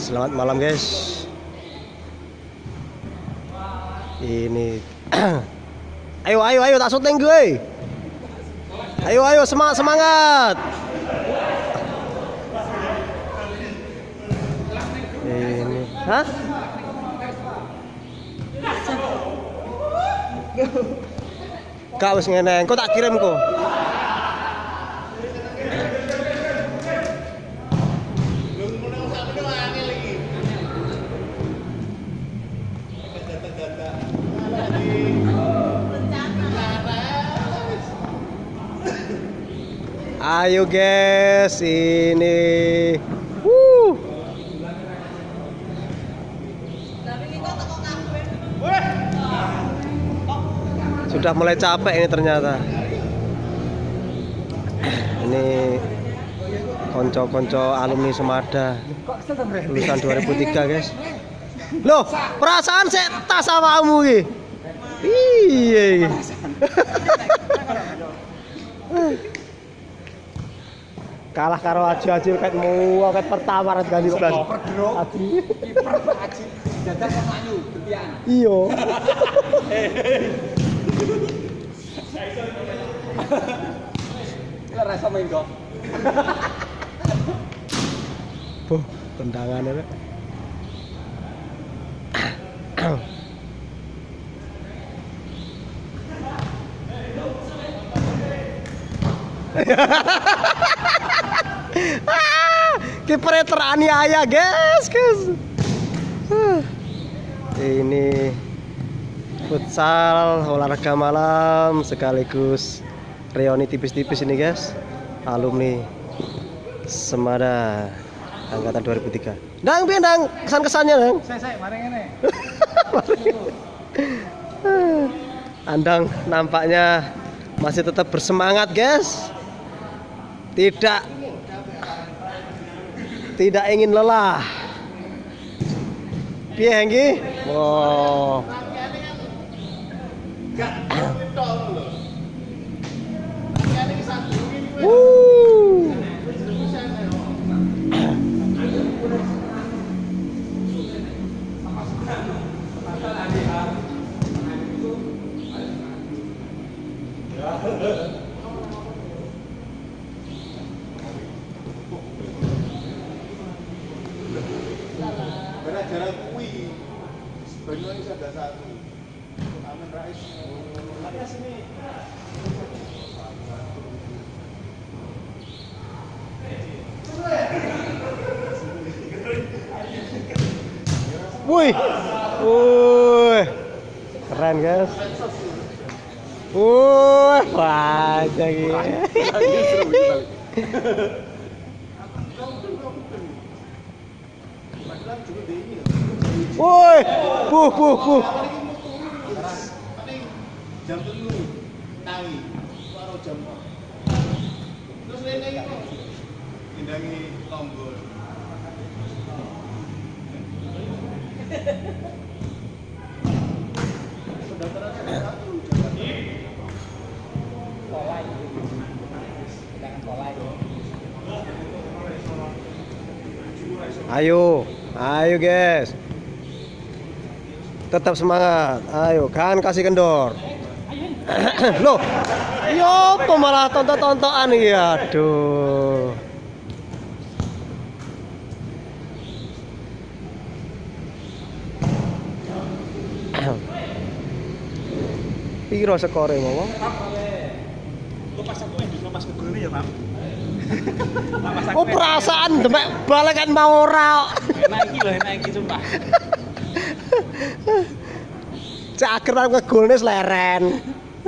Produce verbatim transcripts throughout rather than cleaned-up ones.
Selamat malam guys. Ini ayo ayo ayo tak syuting gue. Ayo ayo semangat semangat. Ini, hah? Kak wis ngene, engko tak kirim kok. Ayo guys, ini Wuh. Sudah mulai capek ini ternyata. Ini konco-konco alumni Semada lulusan dua ribu tiga guys. Loh, perasaan saya tas awakmu iki. Iya. Kalah karo Aji-Aji ket mu ket pertama ras ganti belas. Aji. Kiper Aji dadak pemayu getian. Iya. Lah rasa main kok. Boh, tendangannya rek. Kipernya teraniaya guys guys. Ini futsal olahraga malam sekaligus reuni tipis-tipis ini guys, alumni Semada angkatan dua ribu tiga. Dang piye dang kesan-kesannya dang? Saya mari ngene. Andang nampaknya masih tetap bersemangat guys. Tidak tidak ingin lelah. Piye Hengki? Wow. Wuh. Gara-gara kuwi sebenarnya ada satu Amin Rais ada sini. Wih, wih, keren guys. Wih, wah, jadi. Woi, buh buh buh. Jam telu tangi, karo jam. Terus rene iki kok tindangi tombol. Ayo, ayo guys. Tetap semangat. Ayo, kan kasih kendor. Loh, yo malah tonton-tontonan ya. Aduh. Piro skore mau? Kok pas aku yang pas ke gol ya, Pak. Oh, perasaan demek bal kan mau ora. Enak iki lho, enak iki sumpah. Cager aku ngegolne leren.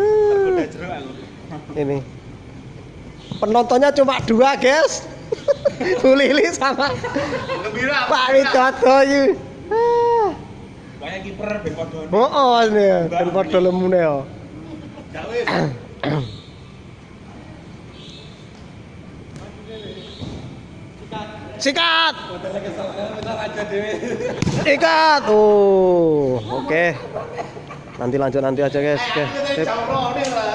Ini penontonnya cuma dua guys. Bu Lili sama Pak Widodo iki. Banyak kiper ben padha. Heeh, ini ben padha lemune yo. Gak wis. Sikat. Ikat. Oh, oke. Okay. Nanti lanjut nanti aja guys. Oke. Okay.